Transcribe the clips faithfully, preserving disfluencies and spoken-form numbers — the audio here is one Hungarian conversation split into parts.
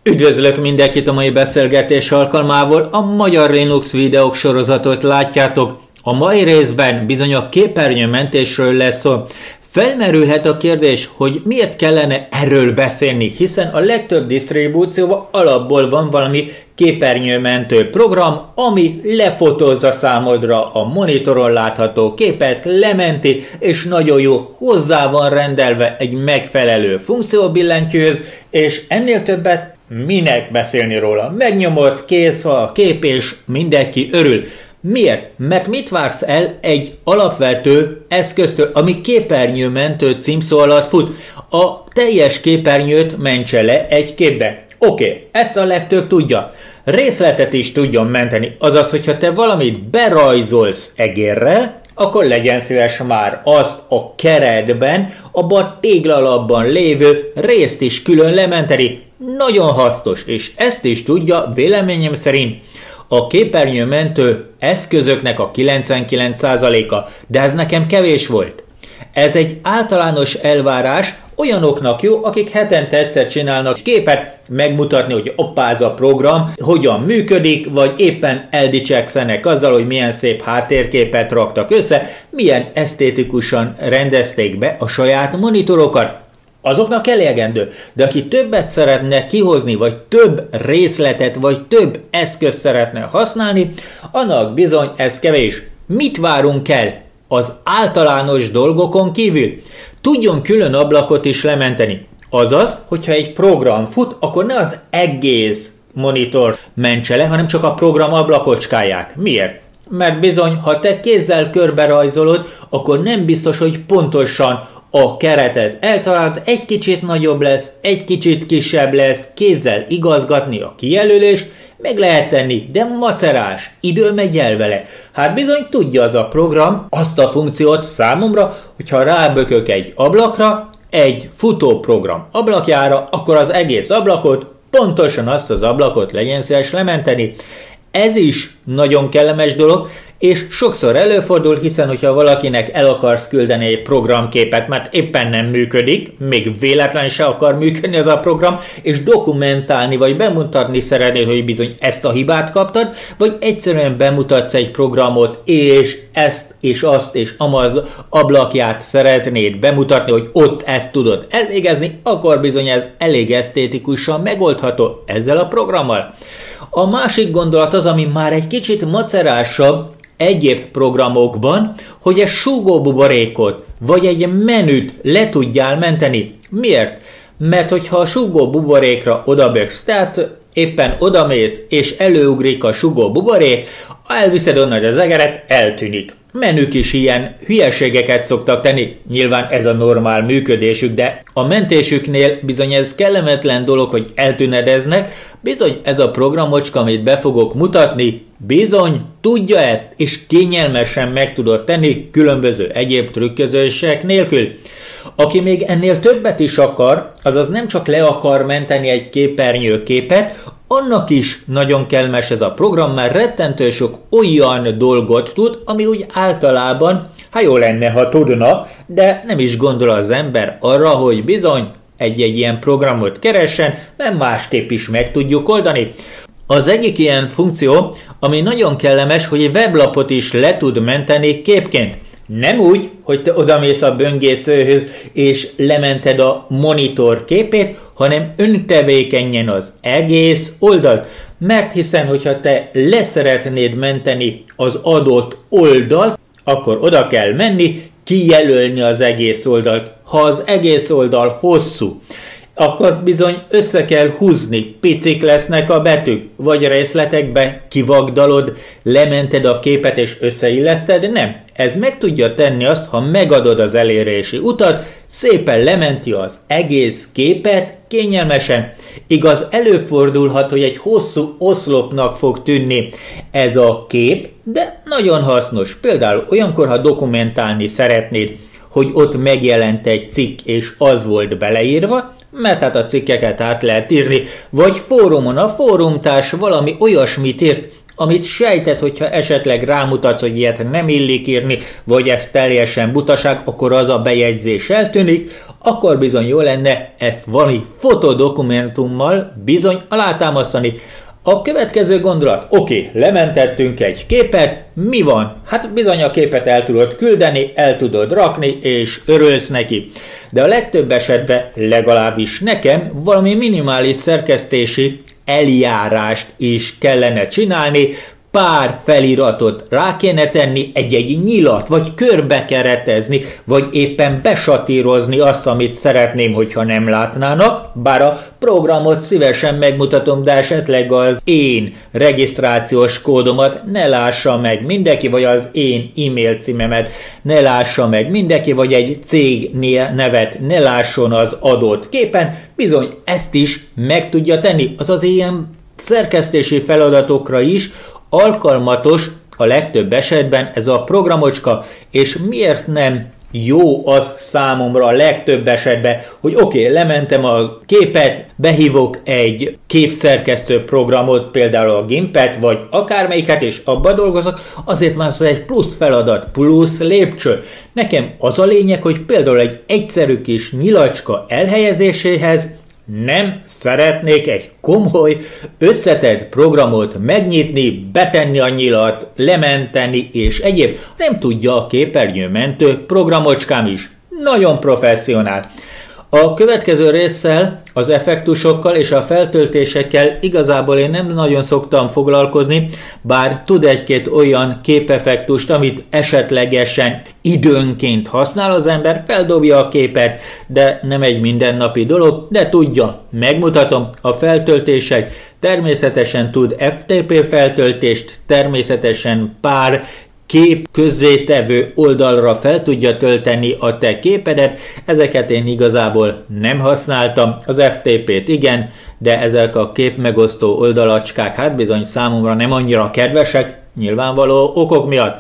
Üdvözlök mindenkit a mai beszélgetés alkalmával, a Magyar Linux videók sorozatot látjátok. A mai részben bizony a képernyőmentésről lesz szó. Felmerülhet a kérdés, hogy miért kellene erről beszélni, hiszen a legtöbb disztribúcióban alapból van valami képernyőmentő program, ami lefotózza számodra a monitoron látható képet, lementi, és nagyon jó hozzá van rendelve egy megfelelő funkcióbillentyűhöz, és ennél többet minek beszélni róla? Megnyomod, kész a kép, és mindenki örül. Miért? Mert mit vársz el egy alapvető eszköztől, ami képernyőmentő címszó alatt fut? A teljes képernyőt mentse le egy képbe. Oké, okay, ezt a legtöbb tudja. Részletet is tudjon menteni, azaz, hogyha te valamit berajzolsz egérre, akkor legyen szíves már azt a keretben, abban a téglalapban lévő részt is külön lementeni. Nagyon hasznos, és ezt is tudja véleményem szerint a képernyőmentő eszközöknek a kilencvenkilenc százaléka, de ez nekem kevés volt. Ez egy általános elvárás, olyanoknak jó, akik hetente egyszer csinálnak képet, megmutatni, hogy oppá, ez a program hogyan működik, vagy éppen eldicsekszenek azzal, hogy milyen szép háttérképet raktak össze, milyen esztétikusan rendezték be a saját monitorokat. Azoknak elegendő, de aki többet szeretne kihozni, vagy több részletet, vagy több eszközt szeretne használni, annak bizony ez kevés. Mit várunk el az általános dolgokon kívül? Tudjon külön ablakot is lementeni. Azaz, hogyha egy program fut, akkor ne az egész monitor mentse le, hanem csak a program ablakocskáját. Miért? Mert bizony, ha te kézzel körbe rajzolod, akkor nem biztos, hogy pontosan a keretet eltalálod, egy kicsit nagyobb lesz, egy kicsit kisebb lesz, kézzel igazgatni a kijelölést, meg lehet tenni, de macerás, idő megy el vele. Hát bizony tudja az a program azt a funkciót számomra, hogyha rábökök egy ablakra, egy futóprogram ablakjára, akkor az egész ablakot, pontosan azt az ablakot legyen szíves lementeni. Ez is nagyon kellemes dolog, és sokszor előfordul, hiszen hogyha valakinek el akarsz küldeni egy programképet, mert éppen nem működik, még véletlen se akar működni az a program, és dokumentálni vagy bemutatni szeretnéd, hogy bizony ezt a hibát kaptad, vagy egyszerűen bemutatsz egy programot, és ezt és azt és amaz ablakját szeretnéd bemutatni, hogy ott ezt tudod elvégezni, akkor bizony ez elég esztétikusan megoldható ezzel a programmal. A másik gondolat az, ami már egy kicsit macerásabb egyéb programokban, hogy egy súgóbuborékot vagy egy menüt le tudjál menteni. Miért? Mert hogyha a súgóbuborékra odaböksz, tehát éppen odamész és előugrik a súgóbuborék, elviszed onnan az egeret, eltűnik. Menük is ilyen hülyeségeket szoktak tenni, nyilván ez a normál működésük, de a mentésüknél bizony ez kellemetlen dolog, hogy eltűnedeznek, bizony ez a programocska, amit be fogok mutatni, bizony tudja ezt, és kényelmesen meg tudod tenni különböző egyéb trükközések nélkül. Aki még ennél többet is akar, azaz nem csak le akar menteni egy képernyőképet, annak is nagyon kellemes ez a program, mert rettentő sok olyan dolgot tud, ami úgy általában, hát jó lenne, ha tudna, de nem is gondol az ember arra, hogy bizony egy-egy ilyen programot keressen, mert másképp is meg tudjuk oldani. Az egyik ilyen funkció, ami nagyon kellemes, hogy egy weblapot is le tud menteni képként. Nem úgy, hogy te odamész a böngészőhöz és lemented a monitor képét, hanem öntevékenyen az egész oldalt. Mert hiszen, hogyha te leszeretnéd menteni az adott oldalt, akkor oda kell menni, kijelölni az egész oldalt. Ha az egész oldal hosszú, akkor bizony össze kell húzni, picik lesznek a betűk, vagy részletekbe kivagdalod, lemented a képet és összeilleszted, nem. Ez meg tudja tenni azt, ha megadod az elérési utat, szépen lementi az egész képet kényelmesen. Igaz, előfordulhat, hogy egy hosszú oszlopnak fog tűnni ez a kép, de nagyon hasznos. Például olyankor, ha dokumentálni szeretnéd, hogy ott megjelent egy cikk és az volt beleírva, mert hát a cikkeket át lehet írni, vagy fórumon a fórumtárs valami olyasmit írt, amit sejtett, hogyha esetleg rámutatsz, hogy ilyet nem illik írni, vagy ez teljesen butaság, akkor az a bejegyzés eltűnik, akkor bizony jó lenne ezt valami fotodokumentummal bizony alátámasztani. A következő gondolat, oké, okay, lementettünk egy képet, mi van? Hát bizony a képet el tudod küldeni, el tudod rakni, és örülsz neki. De a legtöbb esetben, legalábbis nekem, valami minimális szerkesztési eljárást is kellene csinálni, pár feliratot rá kéne tenni, egy-egy nyilat, vagy körbe keretezni, vagy éppen besatírozni azt, amit szeretném, hogyha nem látnának, bár a programot szívesen megmutatom, de esetleg az én regisztrációs kódomat ne lássa meg mindenki, vagy az én e-mail címemet ne lássa meg mindenki, vagy egy cég nevet ne lásson az adott képen, bizony ezt is meg tudja tenni. Azaz ilyen szerkesztési feladatokra is alkalmatos a legtöbb esetben ez a programocska, és miért nem jó az számomra a legtöbb esetben, hogy oké, okay, lementem a képet, behívok egy képszerkesztő programot, például a Gimpet, vagy akármelyiket, és abba dolgozok, azért már ez egy plusz feladat, plusz lépcső. Nekem az a lényeg, hogy például egy egyszerű kis nyilacska elhelyezéséhez nem szeretnék egy komoly, összetett programot megnyitni, betenni a nyilat, lementeni és egyéb. Nem tudja a képernyőmentő programocskám is. Nagyon professzionál. A következő résszel, az effektusokkal és a feltöltésekkel igazából én nem nagyon szoktam foglalkozni, bár tud egy-két olyan képeffektust, amit esetlegesen időnként használ az ember, feldobja a képet, de nem egy mindennapi dolog, de tudja, megmutatom a feltöltések, természetesen tud ef té pé feltöltést, természetesen pár kép közzétevő oldalra fel tudja tölteni a te képedet, ezeket én igazából nem használtam, az ef té pét igen, de ezek a képmegosztó oldalacskák hát bizony számomra nem annyira kedvesek, nyilvánvaló okok miatt.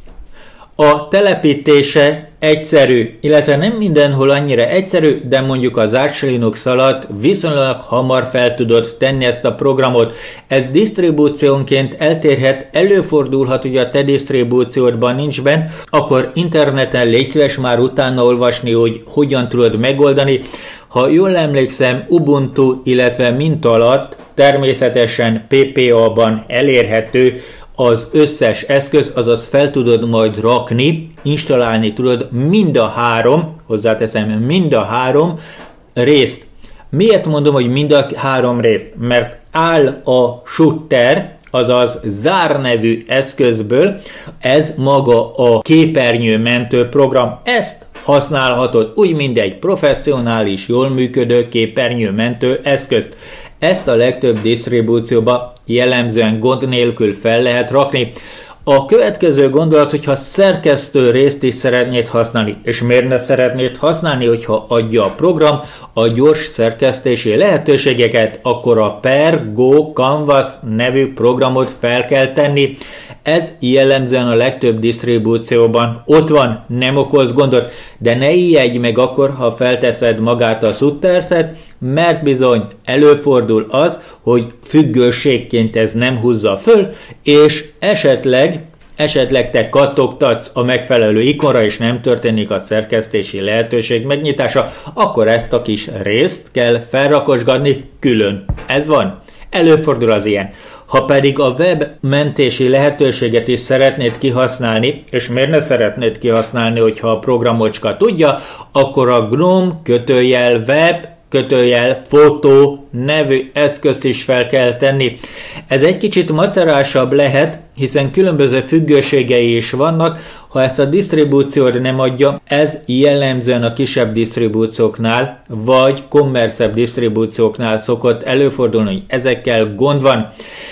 A telepítése egyszerű, illetve nem mindenhol annyira egyszerű, de mondjuk az Arch Linux alatt viszonylag hamar fel tudod tenni ezt a programot. Ez disztribúciónként eltérhet, előfordulhat, hogy a te disztribúciódban nincs benn, akkor interneten légy szíves már utána olvasni, hogy hogyan tudod megoldani. Ha jól emlékszem, Ubuntu, illetve Mint alatt természetesen pé pé á-ban elérhető az összes eszköz, azaz fel tudod majd rakni, installálni tudod mind a három, hozzáteszem, mind a három részt. Miért mondom, hogy mind a három részt? Mert áll a shooter, azaz zár nevű eszközből, ez maga a képernyőmentő program. Ezt használhatod úgy, mint egy professzionális, jól működő képernyőmentő eszközt. Ezt a legtöbb disztribúcióba jellemzően gond nélkül fel lehet rakni. A következő gondolat, hogyha szerkesztő részt is szeretnéd használni, és miért ne szeretnéd használni, hogyha adja a program a gyors szerkesztési lehetőségeket, akkor a Per Go Canvas nevű programot fel kell tenni. Ez jellemzően a legtöbb disztribúcióban ott van, nem okoz gondot, de ne ijedj meg akkor, ha felteszed magát a Sutterset, mert bizony előfordul az, hogy függőségként ez nem húzza föl, és esetleg esetleg te kattogtatsz a megfelelő ikonra, és nem történik a szerkesztési lehetőség megnyitása, akkor ezt a kis részt kell felrakosgatni külön. Ez van. Előfordul az ilyen. Ha pedig a web mentési lehetőséget is szeretnéd kihasználni, és miért ne szeretnéd kihasználni, hogyha a programocska tudja, akkor a Gnome kötőjel web kötőjel fotó nevű eszközt is fel kell tenni. Ez egy kicsit macerásabb lehet, hiszen különböző függőségei is vannak, ha ezt a disztribúciót nem adja, ez jellemzően a kisebb disztribúcióknál, vagy kommerszebb disztribúcióknál szokott előfordulni, hogy ezekkel gond van.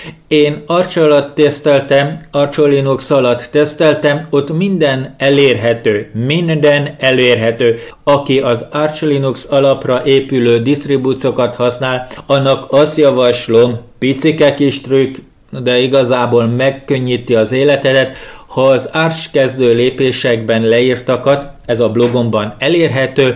Én Arch alatt teszteltem, Arch Linux alatt teszteltem, ott minden elérhető, minden elérhető. Aki az Arch Linux alapra épülő disztribúciókat használ, annak azt javaslom, picike kis trükk, de igazából megkönnyíti az életedet, ha az Arch kezdő lépésekben leírtakat, ez a blogomban elérhető,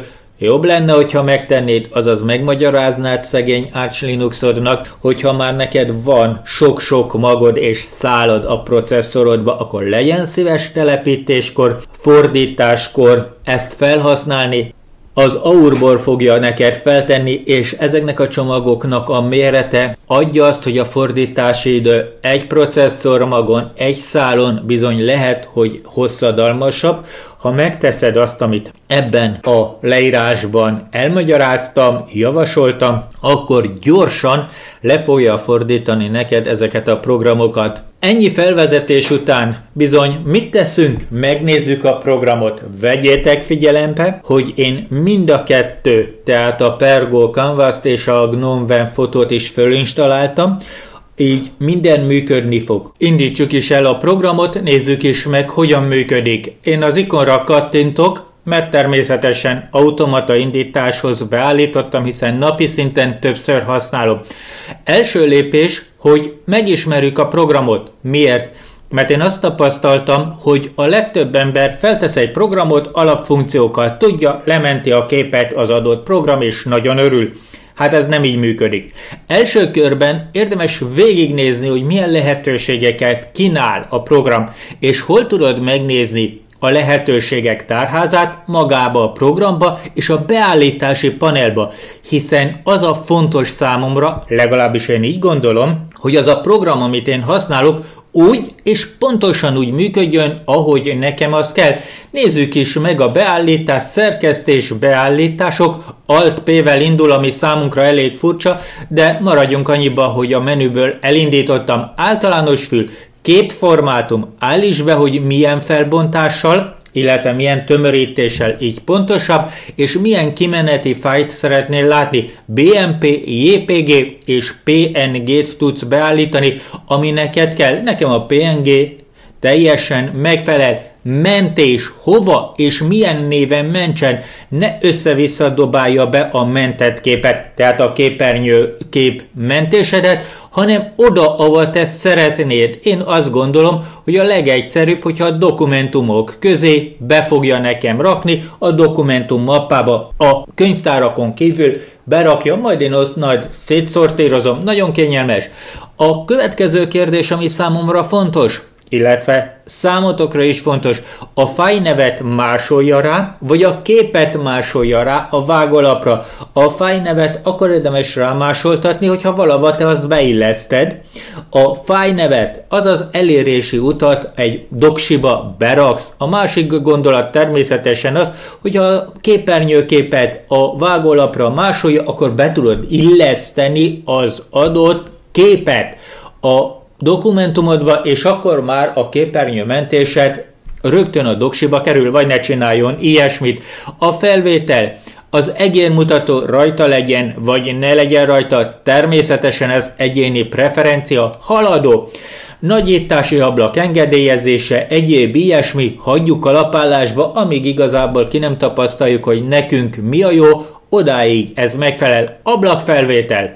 Jobb lenne, hogyha megtennéd, azaz megmagyaráznád szegény Arch Linuxodnak, hogyha már neked van sok-sok magod és szálad a processzorodba, akkor legyen szíves telepítéskor, fordításkor ezt felhasználni. Az Aurbor fogja neked feltenni, és ezeknek a csomagoknak a mérete adja azt, hogy a fordítási idő egy processzormagon, egy szálon bizony lehet, hogy hosszadalmasabb. Ha megteszed azt, amit ebben a leírásban elmagyaráztam, javasoltam, akkor gyorsan le fogja fordítani neked ezeket a programokat. Ennyi felvezetés után bizony mit teszünk? Megnézzük a programot. Vegyétek figyelembe, hogy én mind a kettő, tehát a Pergo Canvas-t és a GNOME fotót is fölinstaláltam, így minden működni fog. Indítsuk is el a programot, nézzük is meg, hogyan működik. Én az ikonra kattintok, mert természetesen automata indításhoz beállítottam, hiszen napi szinten többször használom. Első lépés, hogy megismerjük a programot. Miért? Mert én azt tapasztaltam, hogy a legtöbb ember feltesz egy programot, alapfunkciókkal tudja, lementi a képet az adott program, és nagyon örül. Hát ez nem így működik. Első körben érdemes végignézni, hogy milyen lehetőségeket kínál a program, és hol tudod megnézni a lehetőségek tárházát magába a programba és a beállítási panelba, hiszen az a fontos számomra, legalábbis én így gondolom, hogy az a program, amit én használok, úgy és pontosan úgy működjön, ahogy nekem az kell. Nézzük is meg a beállítás, szerkesztés, beállítások, Alt-P-vel indul, ami számunkra elég furcsa, de maradjunk annyiba, hogy a menüből elindítottam általános fül, képformátum, állíts be, hogy milyen felbontással, illetve milyen tömörítéssel, így pontosabb, és milyen kimeneti fájlt szeretnél látni. bé em pé, jé pé gé és pé en gé-t tudsz beállítani, ami neked kell. Nekem a pé en gé teljesen megfelel. Mentés, hova és milyen néven mentsen, ne össze-vissza dobálja be a mentett képet, tehát a képernyő kép mentésedet, hanem oda, ahol te szeretnéd. Én azt gondolom, hogy a legegyszerűbb, hogyha a dokumentumok közé be fogja nekem rakni, a dokumentum mappába a könyvtárakon kívül berakja, majd én azt nagy szétszortírozom, nagyon kényelmes. A következő kérdés, ami számomra fontos, illetve számotokra is fontos, a fájlnevet másolja rá, vagy a képet másolja rá a vágólapra. A fájlnevet akkor érdemes rámásoltatni, hogyha valahol te azt beilleszted. A fájlnevet, azaz elérési utat egy doksiba beraksz. A másik gondolat természetesen az, hogy ha a képernyőképet a vágólapra másolja, akkor be tudod illeszteni az adott képet a dokumentumodba, és akkor már a képernyőmentésed rögtön a doksiba kerül, vagy ne csináljon ilyesmit. A felvétel, az egérmutató rajta legyen, vagy ne legyen rajta, természetesen ez egyéni preferencia, haladó. Nagyítási ablak engedélyezése, egyéb ilyesmi, hagyjuk a lapállásba, amíg igazából ki nem tapasztaljuk, hogy nekünk mi a jó, odáig ez megfelel. Ablakfelvétel.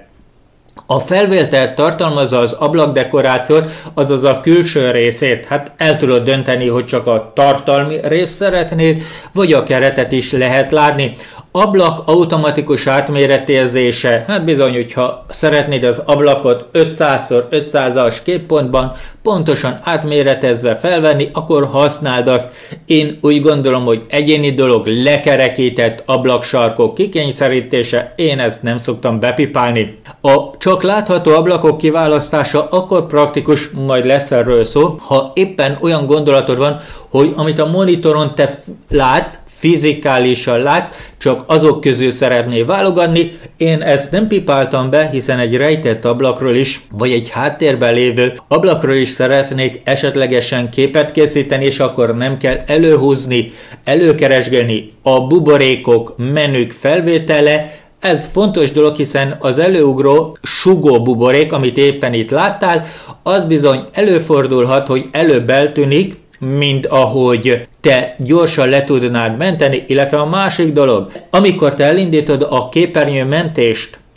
A felvétel tartalmazza az ablakdekorációt, azaz a külső részét. Hát el tudod dönteni, hogy csak a tartalmi részt szeretnéd, vagy a keretet is lehet látni. Ablak automatikus átméretérzése, hát bizony, hogyha szeretnéd az ablakot ötszáz szor ötszázas képpontban pontosan átméretezve felvenni, akkor használd azt. Én úgy gondolom, hogy egyéni dolog lekerekített ablaksarkok kikényszerítése, én ezt nem szoktam bepipálni. A csak látható ablakok kiválasztása akkor praktikus, majd lesz erről szó, ha éppen olyan gondolatod van, hogy amit a monitoron te látsz, fizikálisan látsz, csak azok közül szeretnél válogatni. Én ezt nem pipáltam be, hiszen egy rejtett ablakról is, vagy egy háttérben lévő ablakról is szeretnék esetlegesen képet készíteni, és akkor nem kell előhúzni, előkeresgélni a buborékok, menük felvétele. Ez fontos dolog, hiszen az előugró sugó buborék, amit éppen itt láttál, az bizony előfordulhat, hogy előbb eltűnik, mint ahogy te gyorsan le tudnád menteni, illetve a másik dolog, amikor te elindítod a képernyőmentést,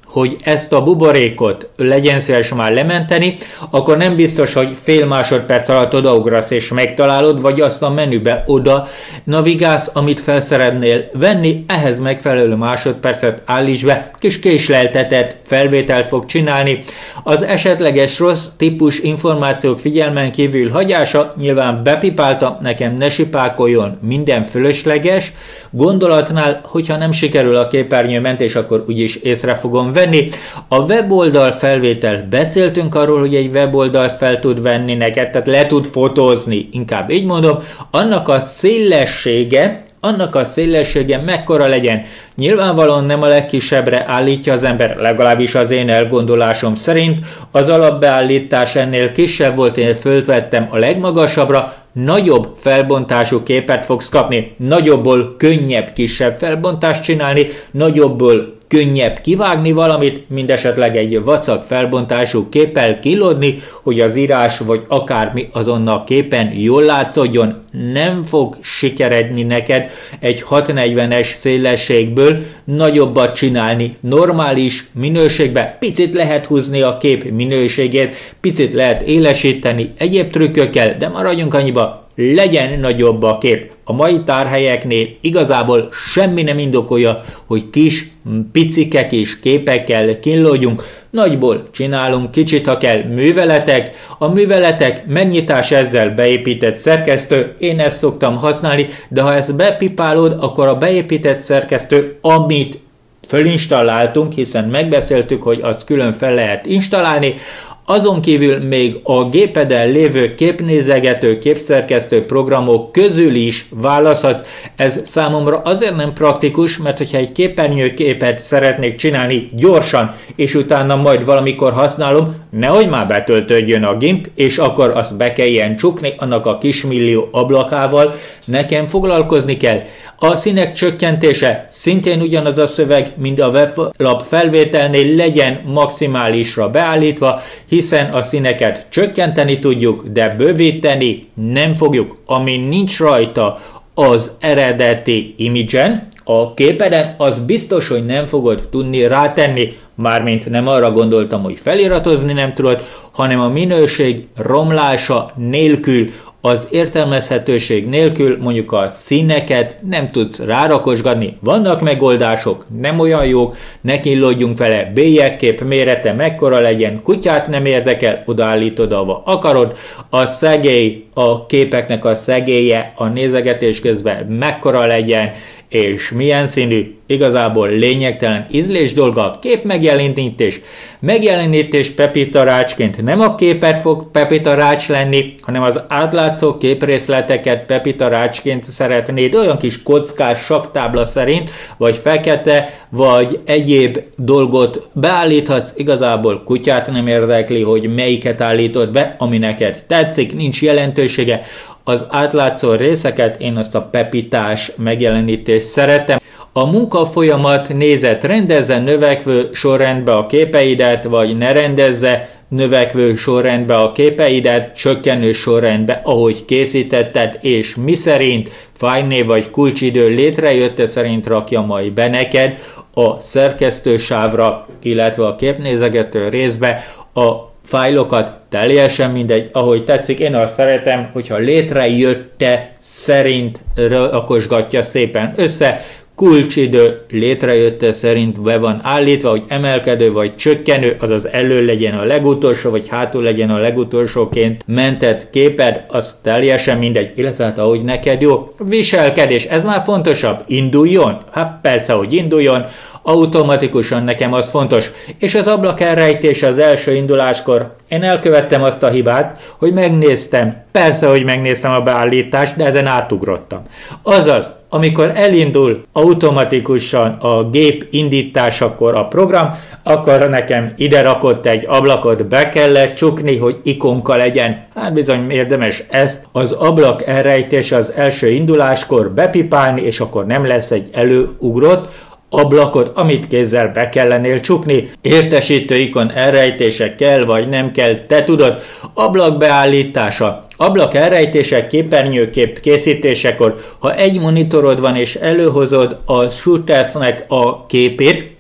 hogy ezt a buborékot legyen szíves már lementeni, akkor nem biztos, hogy fél másodperc alatt odaugrasz és megtalálod, vagy azt a menübe oda navigálsz, amit fel szeretnél venni, ehhez megfelelő másodpercet állíts be, kis késleltetett felvételt fog csinálni. Az esetleges rossz típus információk figyelmen kívül hagyása, nyilván bepipáltam, nekem ne sipákoljon, minden fölösleges. Gondolatnál, hogyha nem sikerül a képernyőmentés, akkor úgyis észre fogom venni. A weboldal felvétel, beszéltünk arról, hogy egy weboldalt fel tud venni neked, tehát le tud fotózni, inkább így mondom, annak a szélessége, annak a szélessége mekkora legyen. Nyilvánvalóan nem a legkisebbre állítja az ember, legalábbis az én elgondolásom szerint. Az alapbeállítás ennél kisebb volt, én fölvettem a legmagasabbra, nagyobb felbontású képet fogsz kapni, nagyobbból könnyebb kisebb felbontást csinálni, nagyobbból könnyebb kivágni valamit, mindesetleg egy vacak felbontású képpel kilódni, hogy az írás vagy akármi azon a képen jól látszódjon. Nem fog sikeredni neked egy hatszáznegyvenes szélességből nagyobbat csinálni normális minőségben. Picit lehet húzni a kép minőségét, picit lehet élesíteni egyéb trükkökkel, de maradjunk annyiba, legyen nagyobb a kép. A mai tárhelyeknél igazából semmi nem indokolja, hogy kis, picike kis képekkel kínlódjunk. Nagyból csinálunk kicsit, ha kell, műveletek. A műveletek megnyitás ezzel beépített szerkesztő, én ezt szoktam használni, de ha ezt bepipálod, akkor a beépített szerkesztő, amit fölinstaláltunk, hiszen megbeszéltük, hogy azt külön fel lehet installálni, azon kívül még a gépeden lévő képnézegető, képszerkesztő programok közül is választhatsz. Ez számomra azért nem praktikus, mert hogyha egy képernyőképet szeretnék csinálni gyorsan, és utána majd valamikor használom, nehogy már betöltődjön a gimp, és akkor azt be kelljen csukni annak a kismillió ablakával, nekem foglalkozni kell. A színek csökkentése szintén ugyanaz a szöveg, mint a weblap felvételnél, legyen maximálisra beállítva, hiszen a színeket csökkenteni tudjuk, de bővíteni nem fogjuk. Ami nincs rajta az eredeti image-en, a képeden, az biztos, hogy nem fogod tudni rátenni, mármint nem arra gondoltam, hogy feliratozni nem tudod, hanem a minőség romlása nélkül, az értelmezhetőség nélkül mondjuk a színeket nem tudsz rárakosgatni. Vannak megoldások, nem olyan jók, ne kínlódjunk vele, bélyekkép mérete mekkora legyen, kutyát nem érdekel, odaállítod, ahova akarod, a szegély, a képeknek a szegélye a nézegetés közben mekkora legyen, és milyen színű, igazából lényegtelen ízlés dolga, kép megjelenítés. Megjelenítés pepitarácsként nem a képet fog pepitarács lenni, hanem az átlátszó képrészleteket pepitarácsként szeretnéd, olyan kis kockás saktábla szerint, vagy fekete, vagy egyéb dolgot beállíthatsz, igazából kutyát nem érdekli, hogy melyiket állítod be, ami neked tetszik, nincs jelentősége. Az átlátszó részeket, én azt a pepitás megjelenítést szeretem. A munkafolyamat nézet, rendezze növekvő sorrendbe a képeidet, vagy ne rendezze növekvő sorrendbe a képeidet, csökkenő sorrendbe, ahogy készítetted, és mi szerint fájlnév vagy kulcsidő létrejötte szerint rakja majd be neked a szerkesztősávra, illetve a képnézegető részbe a fájlokat, teljesen mindegy, ahogy tetszik. Én azt szeretem, hogyha létrejötte szerint rakosgatja szépen össze, kulcsidő létrejötte szerint be van állítva, hogy emelkedő vagy csökkenő, azaz elő legyen a legutolsó, vagy hátul legyen a legutolsóként mentett képed, az teljesen mindegy, illetve hát ahogy neked jó. Viselkedés, ez már fontosabb, induljon? Hát persze, hogy induljon, automatikusan nekem az fontos. És az ablak elrejtés az első induláskor, én elkövettem azt a hibát, hogy megnéztem, persze, hogy megnéztem a beállítást, de ezen átugrottam. Azaz, amikor elindul automatikusan a gép indításakor a program, akkor nekem ide rakott egy ablakot, be kellett csukni, hogy ikonka legyen. Hát bizony érdemes ezt az ablak elrejtés az első induláskor bepipálni, és akkor nem lesz egy előugrott ablakot, amit kézzel be kellenél csukni. Értesítő ikon elrejtése kell, vagy nem kell, te tudod. Ablak beállítása. Ablak elrejtése képernyőkép készítésekor, ha egy monitorod van és előhozod a shootersnek a képét,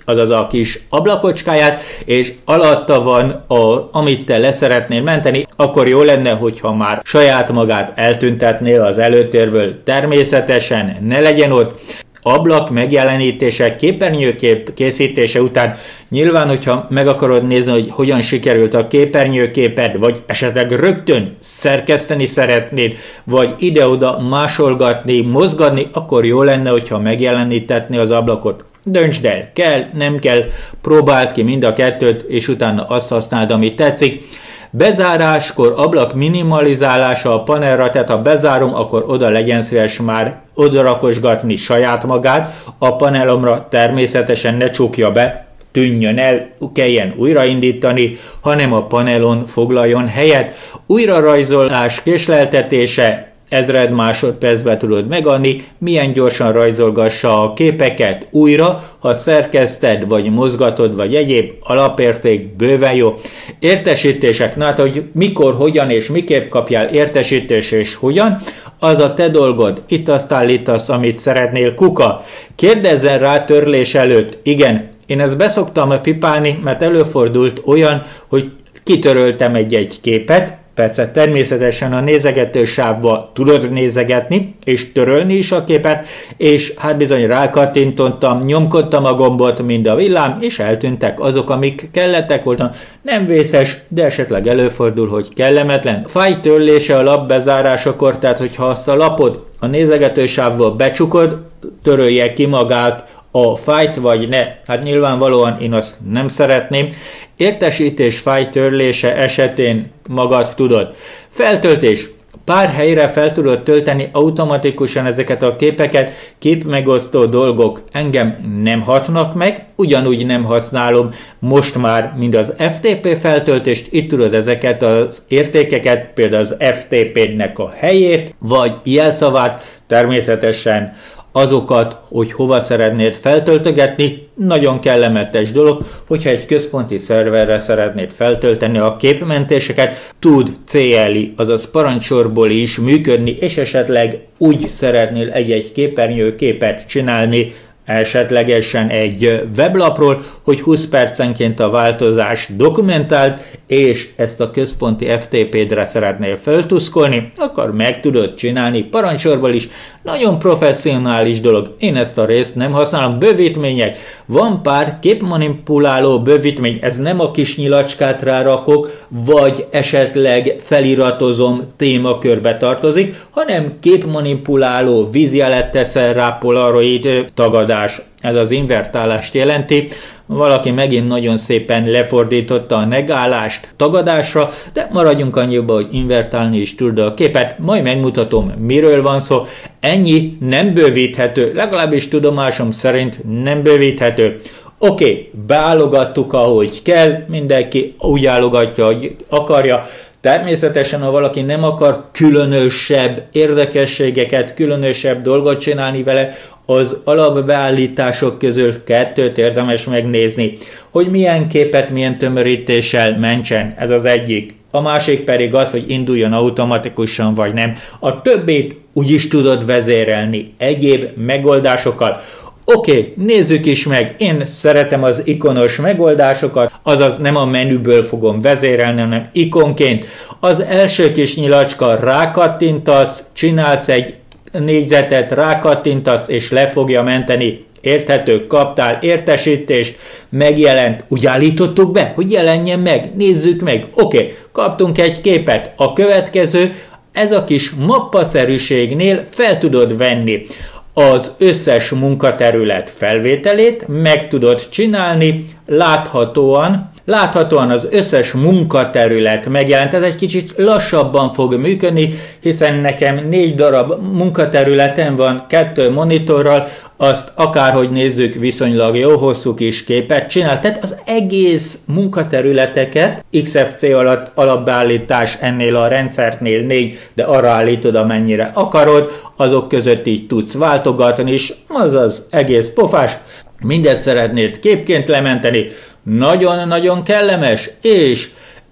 azaz a kis ablakocskáját, és alatta van, a, amit te leszeretnél menteni, akkor jó lenne, hogyha már saját magát eltüntetnél az előtérből. Természetesen ne legyen ott. Ablak megjelenítése, képernyőkép készítése után nyilván, hogyha meg akarod nézni, hogy hogyan sikerült a képernyőképed, vagy esetleg rögtön szerkeszteni szeretnéd, vagy ide-oda másolgatni, mozgatni, akkor jó lenne, hogyha megjelenítetné az ablakot. Döntsd el, kell, nem kell, próbáld ki mind a kettőt, és utána azt használd, amit tetszik. Bezáráskor ablak minimalizálása a panelra, tehát ha bezárom, akkor oda legyen szíves már odarakosgatni saját magát, a panelomra természetesen ne csukja be, tűnjön el, kelljen újraindítani, hanem a panelon foglaljon helyet. Újrarajzolás késleltetése, ezred másodpercbe tudod megadni, milyen gyorsan rajzolgassa a képeket újra, ha szerkeszted, vagy mozgatod, vagy egyéb, alapérték, bőven jó. Értesítések, na hát, hogy mikor, hogyan és miképp kapjál értesítés és hogyan, az a te dolgod. Itt azt állítasz, amit szeretnél. Kuka, kérdezzen rá törlés előtt. Igen, én ezt beszoktam pipálni, mert előfordult olyan, hogy kitöröltem egy-egy képet. Persze természetesen a nézegető sávba tudod nézegetni, és törölni is a képet, és hát bizony rákattintottam, nyomkodtam a gombot, mind a villám, és eltűntek azok, amik kellettek voltak. Nem vészes, de esetleg előfordul, hogy kellemetlen. Fáj törlése a lap bezárásakor, tehát hogyha azt a lapot a nézegető sávba becsukod, törölje ki magát a fájt, vagy ne. Hát nyilvánvalóan én azt nem szeretném. Értesítés fáj törlése esetén magad tudod. Feltöltés. Pár helyre fel tudod tölteni automatikusan ezeket a képeket, képmegosztó dolgok engem nem hatnak meg, ugyanúgy nem használom most már, mind az ef té pé feltöltést, itt tudod ezeket az értékeket, például az ef té pé-nek a helyét, vagy jelszavát, természetesen azokat, hogy hova szeretnéd feltöltögetni, nagyon kellemetes dolog, hogyha egy központi szerverre szeretnéd feltölteni a képmentéseket, tud cé el i, azaz parancsorból is működni, és esetleg úgy szeretnél egy-egy képernyőképet csinálni, esetlegesen egy weblapról, hogy húsz percenként a változás dokumentált, és ezt a központi ef té pé-dre szeretnél feltuszkolni, akkor meg tudod csinálni parancsorból is. Nagyon professzionális dolog. Én ezt a részt nem használom. Bővítmények. Van pár képmanipuláló bővítmény, ez nem a kis nyilacskát rárakok, vagy esetleg feliratozom, témakörbe tartozik, hanem képmanipuláló, vízjelet teszel rá, polaroid, tagadás. Ez az invertálást jelenti. Valaki megint nagyon szépen lefordította a negálást tagadásra, de maradjunk annyiba, hogy invertálni is tud a képet. Majd megmutatom, miről van szó. Ennyi nem bővíthető, legalábbis tudomásom szerint nem bővíthető. Oké, okay, beállogattuk, ahogy kell, mindenki úgy állogatja, hogy akarja. Természetesen, ha valaki nem akar különösebb érdekességeket, különösebb dolgot csinálni vele, az alapbeállítások közül kettőt érdemes megnézni, hogy milyen képet, milyen tömörítéssel mentsen, ez az egyik. A másik pedig az, hogy induljon automatikusan vagy nem. A többit úgyis tudod vezérelni egyéb megoldásokkal. Oké, okay, nézzük is meg, én szeretem az ikonos megoldásokat, azaz nem a menüből fogom vezérelni, hanem ikonként. Az első kis nyilacska rákattintasz, csinálsz egy négyzetet, rákattintasz és le fogja menteni. Érthető, kaptál értesítést, megjelent. Úgy állítottuk be, hogy jelenjen meg, nézzük meg. Oké, okay, kaptunk egy képet. A következő, ez a kis mappaszerűségnél fel tudod venni az összes munkaterület felvételét, meg tudod csinálni, láthatóan, láthatóan az összes munkaterület megjelent. Ez egy kicsit lassabban fog működni, hiszen nekem négy darab munkaterületen van, kettő monitorral, azt akárhogy nézzük, viszonylag jó hosszú kis képet csinál. Tehát az egész munkaterületeket iksz ef cé alatt alapbeállítás ennél a rendszernél négy, de arra állítod, amennyire akarod, azok között így tudsz váltogatni is, azaz egész pofás. Mindet szeretnéd képként lementeni, nagyon-nagyon kellemes, és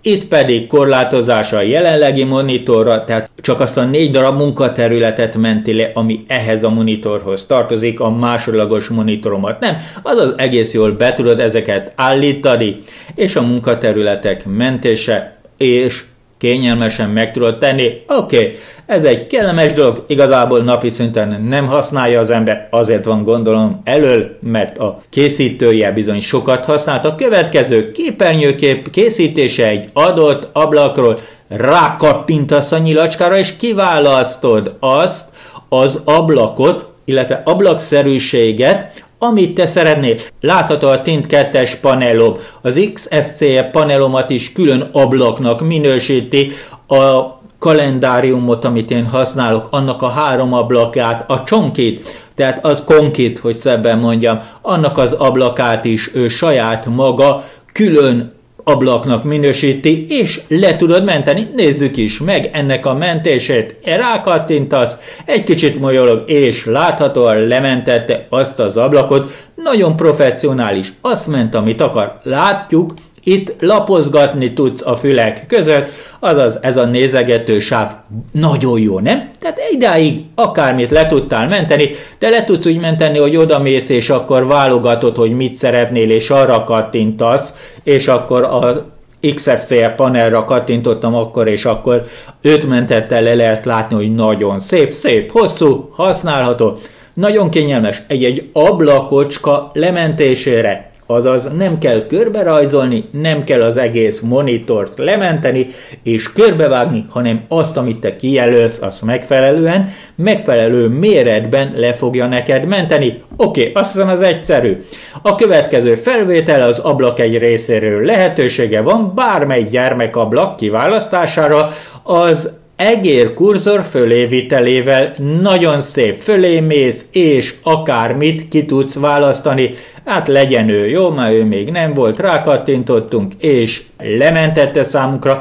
Itt pedig korlátozása a jelenlegi monitorra, tehát csak azt a négy darab munkaterületet menti le, ami ehhez a monitorhoz tartozik, a másodlagos monitoromat nem, azaz egész jól be tudod ezeket állítani, és a munkaterületek mentése, és kényelmesen meg tudod tenni. Oké, okay, ez egy kellemes dolog, igazából napi szinten nem használja az ember, azért van gondolom elől, mert a készítője bizony sokat használt. A következő képernyőkép készítése egy adott ablakról, rákattintasz a nyilacskára, és kiválasztod azt az ablakot, illetve ablakszerűséget, amit te szeretnél. Látható a Tint kettes panelom. Az iksz ef cé panelomat is külön ablaknak minősíti. A kalendáriumot, amit én használok, annak a három ablakát, a csomkit, tehát az konkit, hogy szebben mondjam, annak az ablakát is ő saját maga külön ablaknak minősíti, és le tudod menteni. Nézzük is meg ennek a mentését. Rákattintasz, egy kicsit molyolog, és láthatóan lementette azt az ablakot. Nagyon professzionális. Azt ment, amit akar. Látjuk, itt lapozgatni tudsz a fülek között, azaz ez a nézegető sáv nagyon jó, nem? Tehát idáig akármit le tudtál menteni, de le tudsz úgy menteni, hogy odamész, és akkor válogatod, hogy mit szeretnél, és arra kattintasz, és akkor a iksz ef cé panelra kattintottam akkor, és akkor öt mentettel le lehet látni, hogy nagyon szép, szép, hosszú, használható, nagyon kényelmes, egy-egy ablakocska lementésére. Azaz nem kell körberajzolni, nem kell az egész monitort lementeni és körbevágni, hanem azt, amit te kijelölsz, azt megfelelően, megfelelő méretben le fogja neked menteni. Oké, okay, azt hiszem az egyszerű. A következő felvétel az ablak egy részéről lehetősége van bármely gyermekablak kiválasztására, az egér kurzor fölévitelével nagyon szép, fölé mész, és akármit ki tudsz választani, hát legyen ő jó, mert ő még nem volt, rákattintottunk, és lementette számunkra.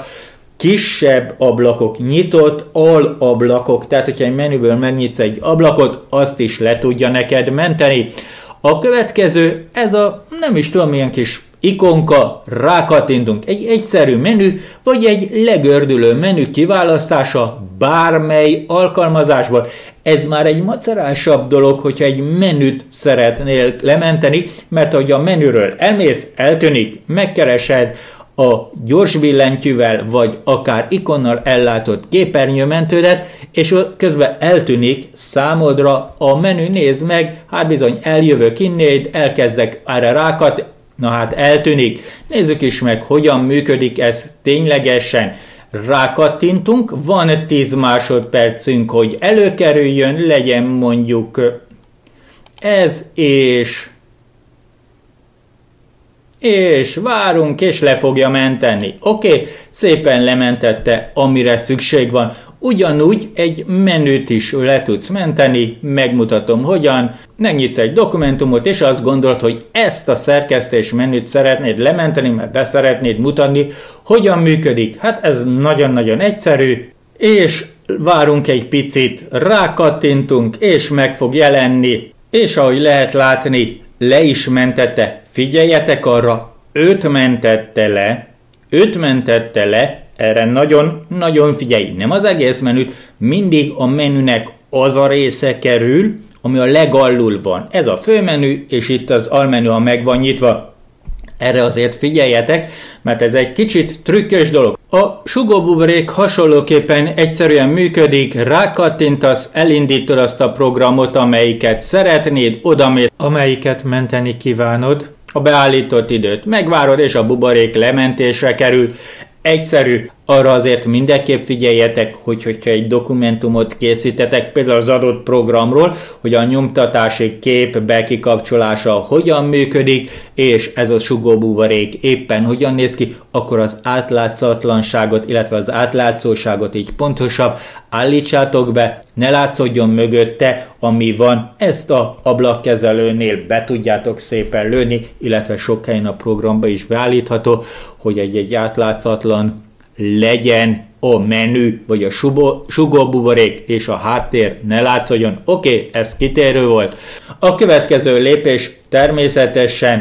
Kisebb ablakok, nyitott alablakok, tehát hogyha egy menüből megnyitsz egy ablakot, azt is le tudja neked menteni. A következő, ez a nem is tudom milyen kis ikonka, rákattintunk, egy egyszerű menü, vagy egy legördülő menü kiválasztása bármely alkalmazásból. Ez már egy macerásabb dolog, hogyha egy menüt szeretnél lementeni, mert hogy a menüről elmész, eltűnik, megkeresed a gyors billentyűvel, vagy akár ikonnal ellátott képernyőmentődet, és közben eltűnik számodra a menü, nézd meg, hát bizony eljövök innéd, elkezdek erre rákat, na hát eltűnik. Nézzük is meg, hogyan működik ez ténylegesen. Rákattintunk, van tíz másodpercünk, hogy előkerüljön, legyen mondjuk ez, és és várunk, és le fogja menteni. Oké, okay, szépen lementette, amire szükség van. Ugyanúgy egy menüt is le tudsz menteni, megmutatom hogyan. Megnyitsz egy dokumentumot, és azt gondolod, hogy ezt a szerkesztés menüt szeretnéd lementeni, mert be szeretnéd mutatni, hogyan működik. Hát ez nagyon-nagyon egyszerű, és várunk egy picit, rákattintunk, és meg fog jelenni. És ahogy lehet látni, le is mentette. Figyeljetek arra, öt mentette le, öt mentette le, erre nagyon-nagyon figyelj, nem az egész menüt, mindig a menünek az a része kerül, ami a legalul van. Ez a főmenü, és itt az almenü, a meg van nyitva. Erre azért figyeljetek, mert ez egy kicsit trükkös dolog. A sugóbuborék hasonlóképpen egyszerűen működik, rákattintasz, elindítod azt a programot, amelyiket szeretnéd, odamész, amelyiket menteni kívánod, a beállított időt megvárod, és a buborék lementésre kerül. Egyszerű, arra azért mindenképp figyeljetek, hogy hogyha egy dokumentumot készítetek, például az adott programról, hogy a nyomtatási kép bekikapcsolása hogyan működik, és ez a sugóbuborék éppen hogyan néz ki, akkor az átlátszatlanságot, illetve az átlátszóságot így pontosabb állítsátok be, ne látszódjon mögötte, ami van, ezt a ablakkezelőnél be tudjátok szépen lőni, illetve sok helyen a programba is beállítható, hogy egy-egy átlátszatlan legyen a menü, vagy a sugóbuborék, és a háttér ne látszódjon. Oké, okay, ez kitérő volt. A következő lépés természetesen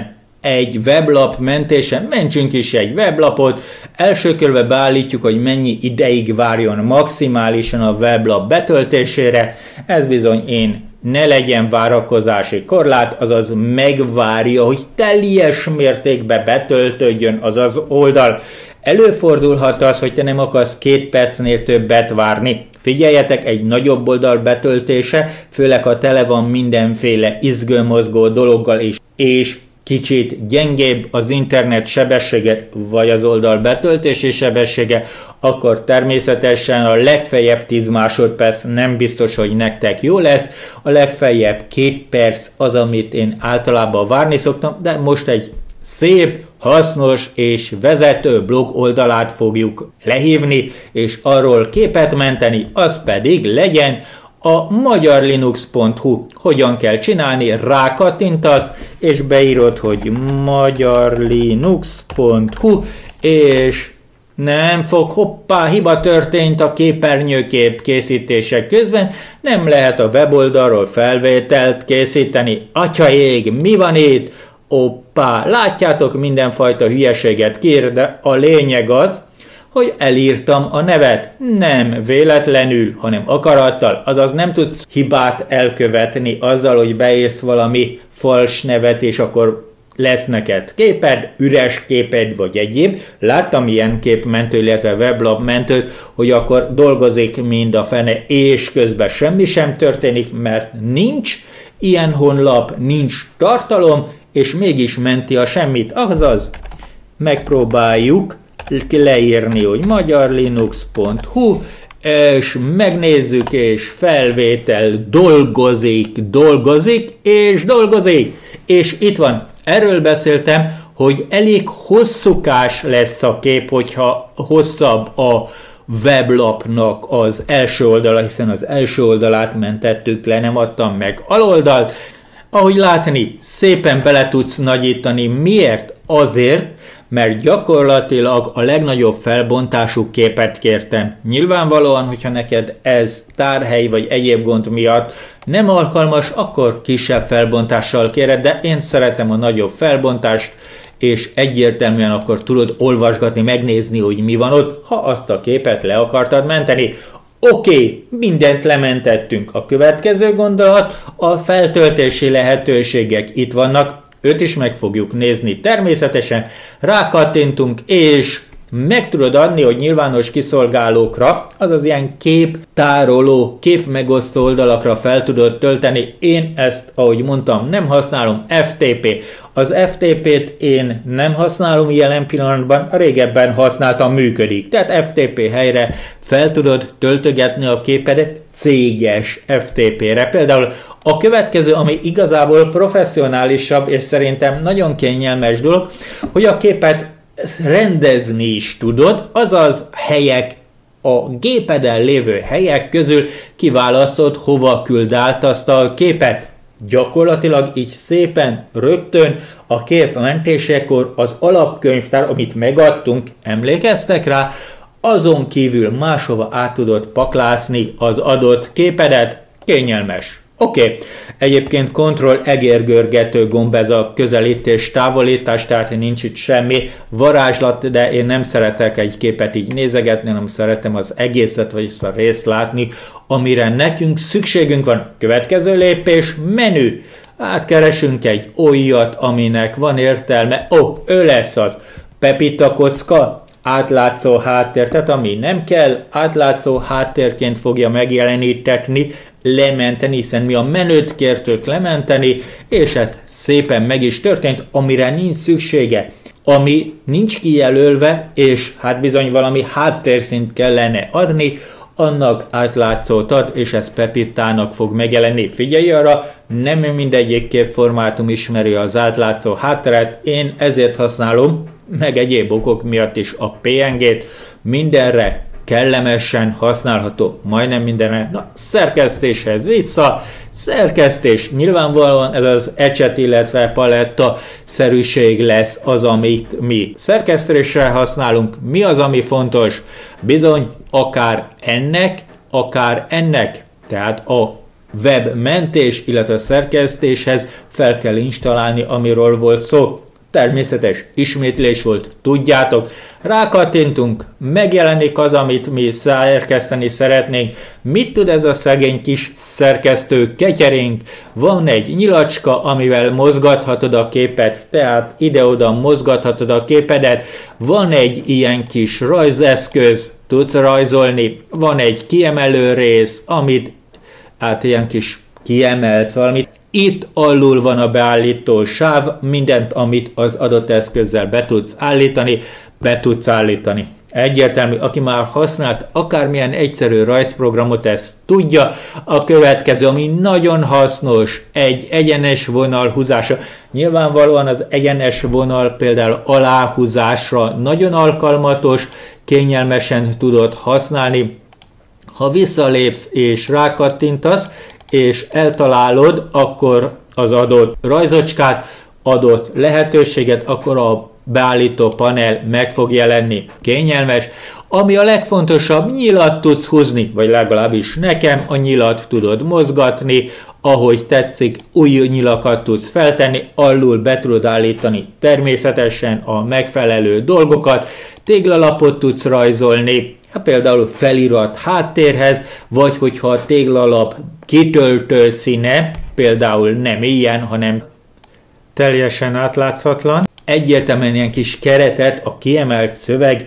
egy weblap mentésen, mentsünk is egy weblapot, első körben beállítjuk, hogy mennyi ideig várjon maximálisan a weblap betöltésére, ez bizony én ne legyen várakozási korlát, azaz megvárja, hogy teljes mértékben betöltődjön az az oldal. Előfordulhat az, hogy te nem akarsz két percnél többet várni. Figyeljetek, egy nagyobb oldal betöltése, főleg ha tele van mindenféle izgőmozgó dologgal is, és kicsit gyengébb az internet sebessége, vagy az oldal betöltési sebessége, akkor természetesen a legfeljebb tíz másodperc nem biztos, hogy nektek jó lesz, a legfeljebb két perc az, amit én általában várni szoktam, de most egy szép, hasznos és vezető blog oldalát fogjuk lehívni, és arról képet menteni, az pedig legyen a magyarlinux pont hu. Hogyan kell csinálni? Rákattintasz, és beírod, hogy magyarlinux pont hu, és nem fog, hoppá, hiba történt a képernyőkép készítések közben, nem lehet a weboldalról felvételt készíteni. Atyaég, mi van itt? Hoppá, látjátok, mindenfajta hülyeséget kír, de a lényeg az, hogy elírtam a nevet. Nem véletlenül, hanem akarattal, azaz nem tudsz hibát elkövetni azzal, hogy beírsz valami fals nevet, és akkor lesz neked képed, üres képed, vagy egyéb. Láttam ilyen képmentő, illetve weblap mentőt, hogy akkor dolgozik mind a fene, és közben semmi sem történik, mert nincs ilyen honlap, nincs tartalom, és mégis menti a semmit. Azaz, megpróbáljuk leírni, hogy magyarlinux pont hu, és megnézzük, és felvétel dolgozik, dolgozik, és dolgozik. És itt van, erről beszéltem, hogy elég hosszúkás lesz a kép, hogyha hosszabb a weblapnak az első oldala, hiszen az első oldalát mentettük le, nem adtam meg aloldalt. Ahogy látni, szépen bele tudsz nagyítani. Miért? Azért, mert gyakorlatilag a legnagyobb felbontású képet kértem. Nyilvánvalóan, hogyha neked ez tárhely vagy egyéb gond miatt nem alkalmas, akkor kisebb felbontással kéred, de én szeretem a nagyobb felbontást, és egyértelműen akkor tudod olvasgatni, megnézni, hogy mi van ott, ha azt a képet le akartad menteni. Oké, okay, mindent lementettünk. A következő gondolat, a feltöltési lehetőségek itt vannak, őt is meg fogjuk nézni természetesen, rákattintunk, és meg tudod adni, hogy nyilvános kiszolgálókra, azaz ilyen képtároló, képmegosztó oldalakra fel tudod tölteni. Én ezt, ahogy mondtam, nem használom, ef té pé. Az ef té pét én nem használom jelen pillanatban, régebben használtam, működik. Tehát ef té pé helyre fel tudod töltögetni a képedet céges ef té pére. Például a következő, ami igazából professzionálisabb, és szerintem nagyon kényelmes dolog, hogy a képet rendezni is tudod, azaz helyek, a gépeden lévő helyek közül kiválasztod, hova küld át azt a képet. Gyakorlatilag így szépen rögtön a kép mentésekor az alapkönyvtár, amit megadtunk, emlékeztek rá, azon kívül máshova át tudod paklászni az adott képedet, kényelmes. Oké, okay. Egyébként kontroll egérgörgető gomb ez a közelítés, távolítás, tehát nincs itt semmi varázslat, de én nem szeretek egy képet így nézegetni, nem szeretem az egészet, vagy ezt a részt látni, amire nekünk szükségünk van. Következő lépés, menü. Hát keresünk egy olyat, aminek van értelme. Ó, oh, ő lesz az. Pepita kocka, átlátszó háttér, tehát ami nem kell, átlátszó háttérként fogja megjelenítetni, lementeni, hiszen mi a menőt kértük lementeni, és ez szépen meg is történt, amire nincs szüksége, ami nincs kijelölve, és hát bizony valami háttérszint kellene adni, annak átlátszót ad, és ez Pepitának fog megjelenni. Figyelj arra, nem mindegyik képformátum ismeri az átlátszó hátteret, én ezért használom, meg egyéb okok miatt is a pé en gét, mindenre kellemesen használható, majdnem mindenre. Na, szerkesztéshez vissza, szerkesztés, nyilvánvalóan ez az ecset, illetve paletta szerűség lesz az, amit mi szerkesztésre használunk. Mi az, ami fontos? Bizony, akár ennek, akár ennek, tehát a web mentés, illetve szerkesztéshez fel kell installálni, amiről volt szó. természetes ismétlés volt, tudjátok. Rákattintunk, megjelenik az, amit mi szerkeszteni szeretnénk. Mit tud ez a szegény kis szerkesztő ketyerénk? Van egy nyilacska, amivel mozgathatod a képet, tehát ide-oda mozgathatod a képedet. Van egy ilyen kis rajzeszköz, tudsz rajzolni. Van egy kiemelő rész, amit hát ilyen kis kiemelsz valamit. Itt alul van a beállító sáv, mindent, amit az adott eszközzel be tudsz állítani, be tudsz állítani. Egyértelmű, aki már használt akármilyen egyszerű rajzprogramot, ezt tudja. A következő, ami nagyon hasznos, egy egyenes vonal húzása. Nyilvánvalóan az egyenes vonal például aláhúzásra nagyon alkalmatos, kényelmesen tudod használni. Ha visszalépsz és rákattintasz, és eltalálod, akkor az adott rajzocskát, adott lehetőséget, akkor a beállító panel meg fog jelenni. Kényelmes. Ami a legfontosabb, nyilat tudsz húzni, vagy legalábbis nekem a nyilat tudod mozgatni, ahogy tetszik, új nyilakat tudsz feltenni, alul be tudod állítani természetesen a megfelelő dolgokat, téglalapot tudsz rajzolni, például felirat háttérhez, vagy hogyha a téglalap kitöltő színe, például nem ilyen, hanem teljesen átlátszatlan, egyértelműen ilyen kis keretet a kiemelt szöveg,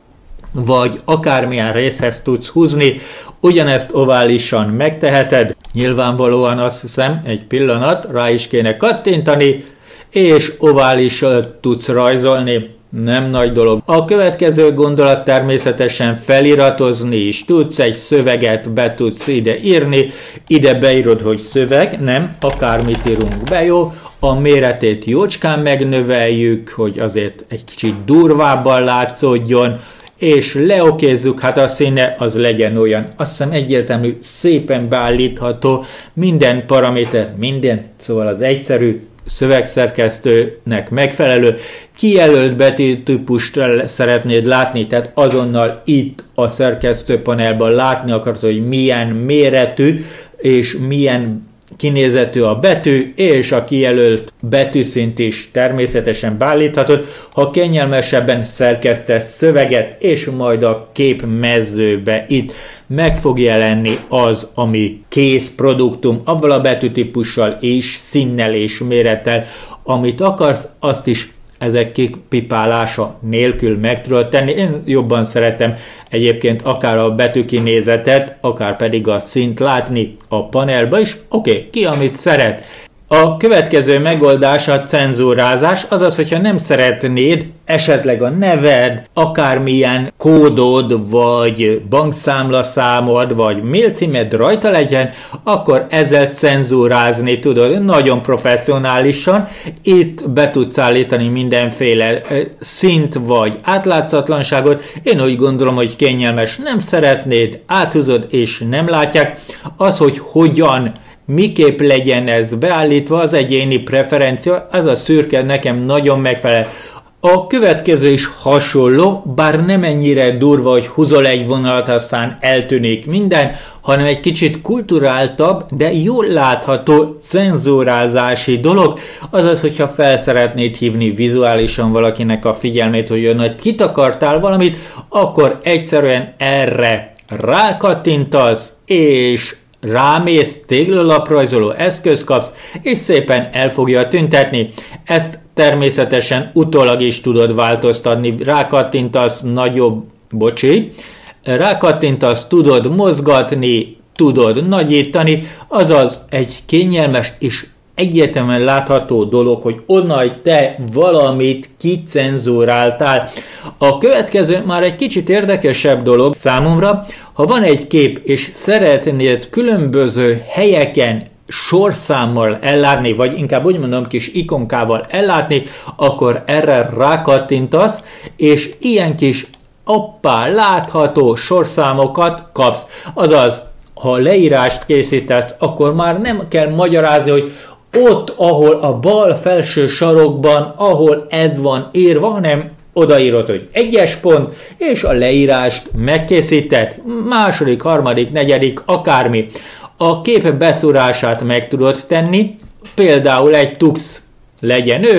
vagy akármilyen részhez tudsz húzni, ugyanezt oválisan megteheted. Nyilvánvalóan azt hiszem, egy pillanat, rá is kéne kattintani, és oválisan tudsz rajzolni. Nem nagy dolog. A következő gondolat természetesen feliratozni is tudsz, egy szöveget be tudsz ide írni, ide beírod, hogy szöveg, nem, akármit írunk be, jó, a méretét jócskán megnöveljük, hogy azért egy kicsit durvábban látszódjon, és leokézzük, hát a színe az legyen olyan, azt hiszem egyértelmű, szépen beállítható, minden paraméter, minden, szóval az egyszerű szövegszerkesztőnek megfelelő kijelölt betűtípust szeretnéd látni, tehát azonnal itt a szerkesztőpanelban látni akarod, hogy milyen méretű és milyen kinézetű a betű, és a kijelölt betűszint is természetesen beállíthatod. Ha kényelmesebben szerkesztesz szöveget, és majd a képmezőbe itt meg fog jelenni az, ami kész produktum, avval a betűtípussal és színnel és mérettel, amit akarsz, azt is ezek kipipálása nélkül meg tudod tenni. Én jobban szeretem egyébként akár a betűkinézetet, akár pedig a színt látni a panelba is. Oké, okay, ki amit szeret. A következő megoldás a cenzúrázás, azaz, hogyha nem szeretnéd esetleg a neved, akármilyen kódod, vagy bankszámlaszámod, vagy mailcímed rajta legyen, akkor ezzel cenzúrázni tudod nagyon professzionálisan. Itt be tudsz állítani mindenféle szint vagy átlátszatlanságot. Én úgy gondolom, hogy kényelmes, nem szeretnéd, áthúzod és nem látják. Az, hogy hogyan miképp legyen ez beállítva, az egyéni preferencia, az a szürke nekem nagyon megfelel. A következő is hasonló, bár nem ennyire durva, hogy húzol egy vonalat, aztán eltűnik minden, hanem egy kicsit kulturáltabb, de jól látható cenzúrázási dolog, azaz, hogyha fel szeretnéd hívni vizuálisan valakinek a figyelmét, hogy olyan nagy kitakartál valamit, akkor egyszerűen erre rákattintasz, és rámész, téglalaprajzoló eszköz kapsz, és szépen el fogja tüntetni. Ezt természetesen utólag is tudod változtatni, rákattintasz nagyobb, bocsi, rákattintasz, tudod mozgatni, tudod nagyítani, azaz egy kényelmes és egyértelműen látható dolog, hogy onnan te valamit kicenzúráltál. A következő már egy kicsit érdekesebb dolog számomra, ha van egy kép, és szeretnéd különböző helyeken sorszámmal ellátni, vagy inkább úgy mondom kis ikonkával ellátni, akkor erre rákattintasz, és ilyen kis appá látható sorszámokat kapsz. Azaz, ha leírást készítesz, akkor már nem kell magyarázni, hogy ott, ahol a bal felső sarokban, ahol ez van írva, hanem odaírod, hogy egyes pont, és a leírást megkészíted, második, harmadik, negyedik, akármi. A kép beszúrását meg tudod tenni, például egy tux legyen ő,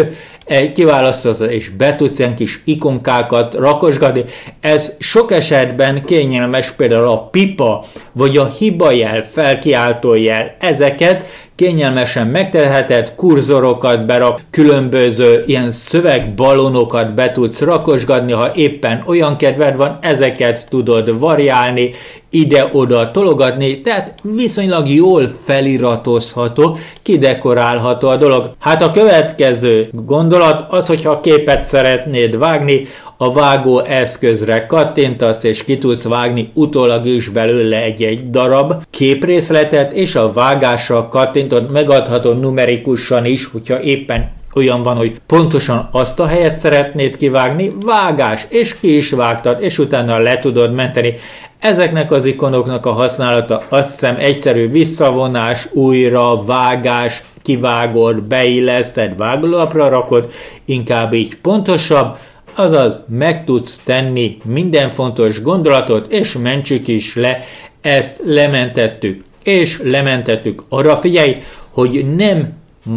egy kiválasztott, és be tudsz ilyen kis ikonkákat rakosgatni. Ez sok esetben kényelmes, például a pipa, vagy a hibajel, felkiáltójel, ezeket kényelmesen megteheted, kurzorokat berak, különböző ilyen szövegbalonokat be tudsz rakosgatni, ha éppen olyan kedved van, ezeket tudod variálni, ide-oda tologatni, tehát viszonylag jól feliratozható, kidekorálható a dolog. Hát a következő gondolat az, hogyha a képet szeretnéd vágni, a vágó eszközre kattintasz, és ki tudsz vágni utólag is belőle egy-egy darab képrészletet, és a vágásra kattintod, megadhatod numerikusan is, hogyha éppen olyan van, hogy pontosan azt a helyet szeretnéd kivágni, vágás, és ki is vágtad, és utána le tudod menteni. Ezeknek az ikonoknak a használata azt hiszem egyszerű visszavonás, újra, vágás, kivágod, beilleszted, vágólapra rakod, inkább így pontosabb, azaz meg tudsz tenni minden fontos gondolatot, és mentsük is le, ezt lementettük. És lementettük. Arra figyelj, hogy nem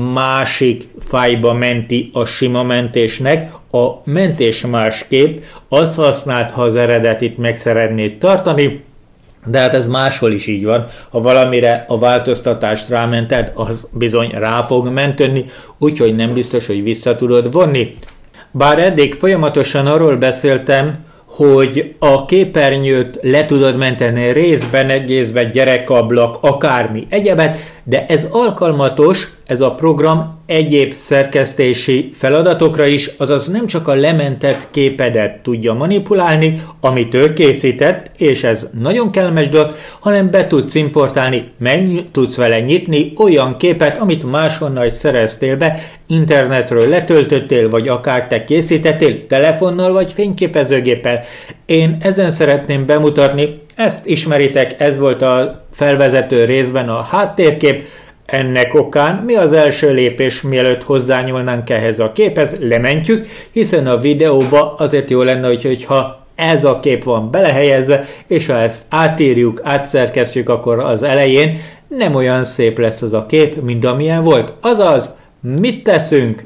másik fájba menti a sima mentésnek, a mentés másképp, azt használt, ha az eredetit meg szeretnéd tartani, de hát ez máshol is így van, ha valamire a változtatást rámented, az bizony rá fog menteni, úgyhogy nem biztos, hogy vissza tudod vonni. Bár eddig folyamatosan arról beszéltem, hogy a képernyőt le tudod menteni részben, egészben, gyerekablak, akármi egyebet, de ez alkalmatos, ez a program egyéb szerkesztési feladatokra is, azaz nem csak a lementett képedet tudja manipulálni, amit ő készített, és ez nagyon kellemes dolog, hanem be tudsz importálni, meg tudsz vele nyitni olyan képet, amit máshonnan is szereztél be, internetről letöltöttél, vagy akár te készítettél, telefonnal vagy fényképezőgéppel. Én ezen szeretném bemutatni, ezt ismeritek, ez volt a felvezető részben a háttérkép. Ennek okán mi az első lépés, mielőtt hozzányúlnánk ehhez a képhez, lementjük, hiszen a videóba azért jó lenne, hogyha ez a kép van belehelyezve, és ha ezt átírjuk, átszerkesztjük, akkor az elején nem olyan szép lesz az a kép, mint amilyen volt. Azaz, mit teszünk?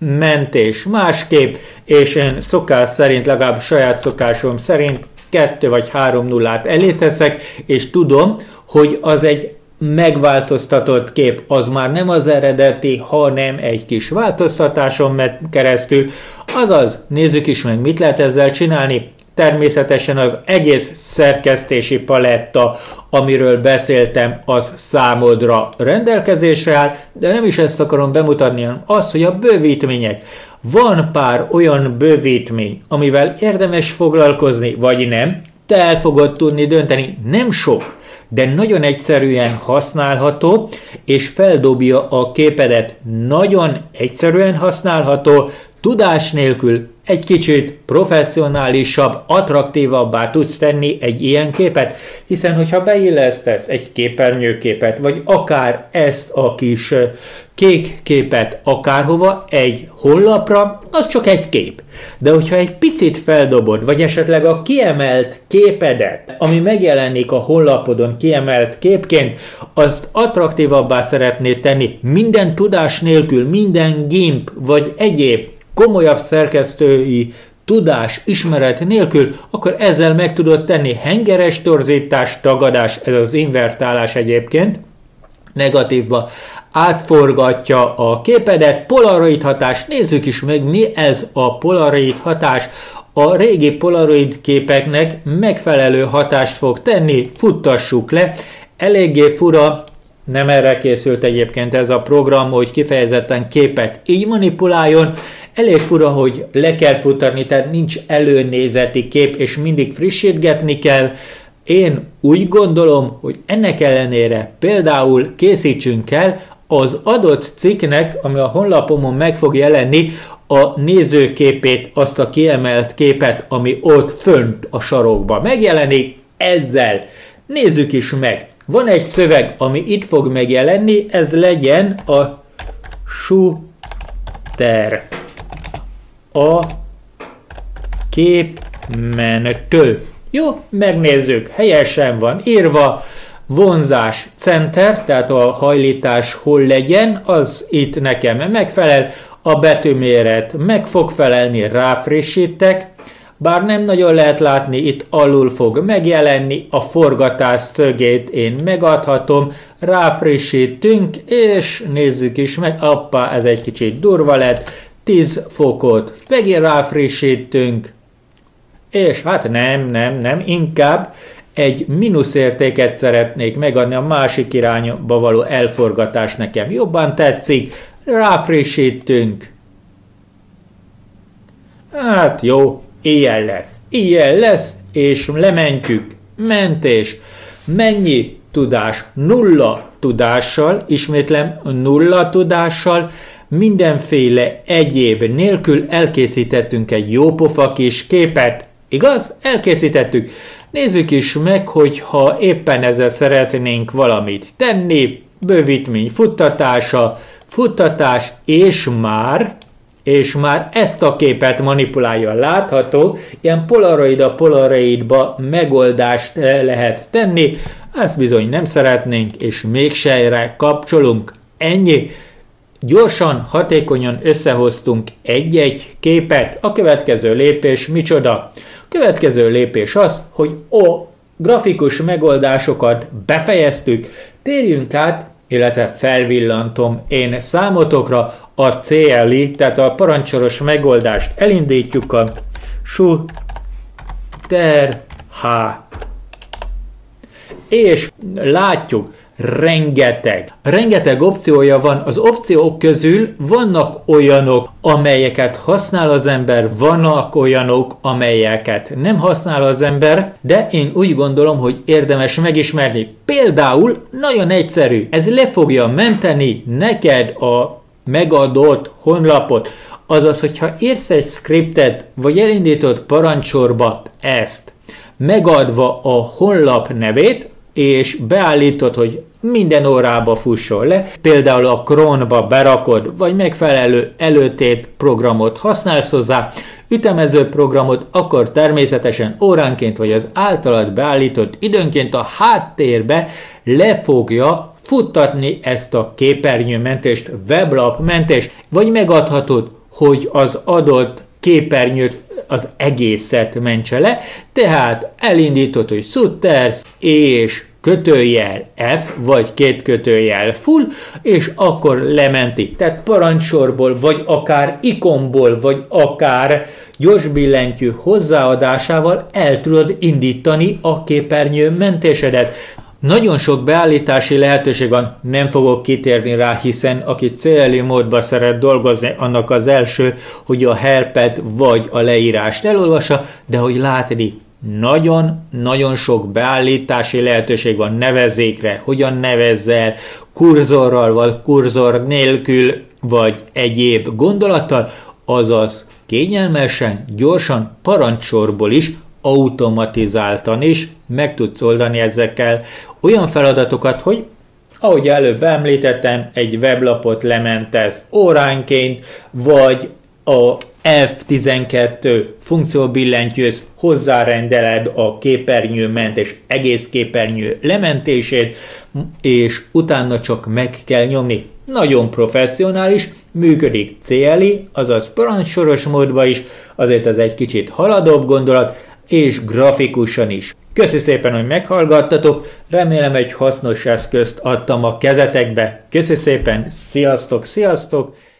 Mentés másképp, és én szokás szerint, legalább saját szokásom szerint kettő vagy három nullát elé teszek, és tudom, hogy az egy megváltoztatott kép, az már nem az eredeti, hanem egy kis változtatáson megy keresztül. Azaz, nézzük is meg, mit lehet ezzel csinálni. Természetesen az egész szerkesztési paletta, amiről beszéltem, az számodra rendelkezésre áll, de nem is ezt akarom bemutatni, hanem azt, hogy a bővítmények. Van pár olyan bővítmény, amivel érdemes foglalkozni, vagy nem, te el fogod tudni dönteni, nem sok, de nagyon egyszerűen használható, és feldobja a képedet. Nagyon egyszerűen használható, tudás nélkül egy kicsit professzionálisabb, attraktívabbá tudsz tenni egy ilyen képet, hiszen hogyha beillesztesz egy képernyőképet, vagy akár ezt a kis kék képet akárhova, egy honlapra, az csak egy kép. De hogyha egy picit feldobod, vagy esetleg a kiemelt képedet, ami megjelenik a honlapodon kiemelt képként, azt attraktívabbá szeretnéd tenni minden tudás nélkül, minden gimp, vagy egyéb komolyabb szerkesztői tudás, ismeret nélkül, akkor ezzel meg tudod tenni hengeres torzítás, tagadás, ez az invertálás egyébként, negatívba átforgatja a képedet, polaroid hatás, nézzük is meg, mi ez a polaroid hatás. A régi polaroid képeknek megfelelő hatást fog tenni, futtassuk le, eléggé fura, nem erre készült egyébként ez a program, hogy kifejezetten képet így manipuláljon, elég fura, hogy le kell futtatni, tehát nincs előnézeti kép, és mindig frissítgetni kell. Én úgy gondolom, hogy ennek ellenére például készítsünk el az adott cikknek, ami a honlapomon meg fog jelenni, a nézőképét, azt a kiemelt képet, ami ott fönt a sarokban megjelenik, ezzel nézzük is meg. Van egy szöveg, ami itt fog megjelenni, ez legyen a shooter. A képmentő. Jó, megnézzük, helyesen van írva, vonzás center, tehát a hajlítás hol legyen, az itt nekem megfelel, a betűméret meg fog felelni, ráfrissítek, bár nem nagyon lehet látni, itt alul fog megjelenni, a forgatás szögét én megadhatom, ráfrissítünk, és nézzük is meg, appá, ez egy kicsit durva lett, tíz fokot megint ráfrissítünk, és hát nem, nem, nem, inkább egy mínuszértéket szeretnék megadni, a másik irányba való elforgatás nekem jobban tetszik, ráfrissítünk. Hát jó, ilyen lesz, ilyen lesz, és lementjük, mentés, mennyi tudás? Nulla tudással, ismétlem, nulla tudással, mindenféle egyéb nélkül elkészítettünk egy jópofa kis képet, igaz? Elkészítettük. Nézzük is meg, hogy ha éppen ezzel szeretnénk valamit tenni, bővítmény futtatása, futtatás, és már, és már ezt a képet manipulálja. Látható, ilyen polaroid a polaroidba megoldást lehet tenni, ezt bizony nem szeretnénk, és mégse kapcsolunk. Ennyi. Gyorsan, hatékonyan összehoztunk egy-egy képet. A következő lépés micsoda? A következő lépés az, hogy a grafikus megoldásokat befejeztük, térjünk át, illetve felvillantom én számotokra a cé el i, tehát a parancsoros megoldást. Elindítjuk a Shooter H. És látjuk, rengeteg, rengeteg opciója van. Az opciók közül vannak olyanok, amelyeket használ az ember, vannak olyanok, amelyeket nem használ az ember, de én úgy gondolom, hogy érdemes megismerni. Például nagyon egyszerű, ez le fogja menteni neked a megadott honlapot. Azaz, hogyha írsz egy scriptet, vagy elindítod parancsorba ezt, megadva a honlap nevét, és beállítod, hogy minden órába fusson le, például a Chrome-ba berakod, vagy megfelelő előtét programot használsz hozzá, ütemező programot, akkor természetesen óránként vagy az általad beállított időnként a háttérbe le fogja futtatni ezt a képernyőmentést, weblapmentést, vagy megadhatod, hogy az adott képernyőt, az egészet mentse le, tehát elindítod, hogy Shooters és kötőjel F, vagy két kötőjel full, és akkor lementi. Tehát parancsorból, vagy akár ikonból, vagy akár gyors billentyű hozzáadásával el tudod indítani a képernyő mentésedet. Nagyon sok beállítási lehetőség van, nem fogok kitérni rá, hiszen aki cé el i módba szeret dolgozni, annak az első, hogy a helpet vagy a leírást elolvassa, de hogy látni, nagyon-nagyon sok beállítási lehetőség van, nevezékre, hogyan nevezzel, kurzorral vagy kurzor nélkül, vagy egyéb gondolattal, azaz kényelmesen, gyorsan, parancsorból is, automatizáltan is meg tudsz oldani ezekkel olyan feladatokat, hogy ahogy előbb említettem, egy weblapot lementesz óránként, vagy a F tizenkettő funkcióbillentyűhöz hozzárendeled a képernyőmentés egész képernyő lementését, és utána csak meg kell nyomni. Nagyon professzionális, működik cé el i, azaz parancsoros módban is, azért az egy kicsit haladóbb gondolat, és grafikusan is. Köszi szépen, hogy meghallgattatok, remélem egy hasznos eszközt adtam a kezetekbe. Köszi szépen, sziasztok, sziasztok!